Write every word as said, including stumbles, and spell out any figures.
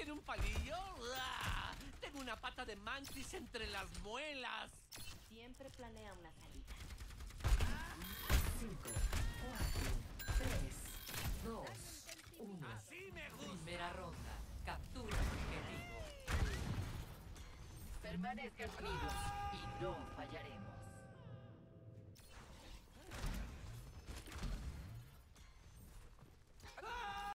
¿Quiere un palillo? ¡Uah! Tengo una pata de mantis entre las muelas. Siempre planea una salida. cinco, cuatro, tres, dos, uno. Así me gusta. Primera ronda. Captura objetivo. Permanezcan unidos.